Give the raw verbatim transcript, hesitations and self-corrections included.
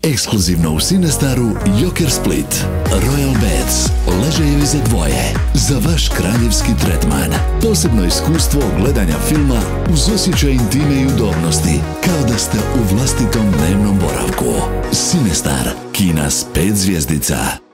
Ekskluzivno u Cinestaru Joker Split, Royal Beds, ležajevi za dvoje, za vaš kraljevski tretman. Posebno iskustvo gledanja filma uz osjećaj intime i udobnosti, kao da ste u vlastitom dnevnom boravku. Cinestar, kina s pet zvjezdica.